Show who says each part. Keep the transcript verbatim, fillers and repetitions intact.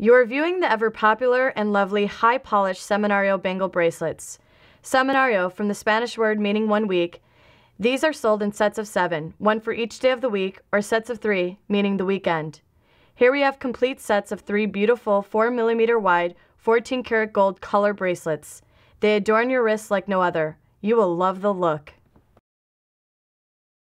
Speaker 1: You are viewing the ever-popular and lovely high-polished Semenario bangle bracelets. Semenario, from the Spanish word meaning one week, these are sold in sets of seven, one for each day of the week, or sets of three, meaning the weekend. Here we have complete sets of three beautiful four millimeter wide, fourteen karat gold color bracelets. They adorn your wrists like no other. You will love the look.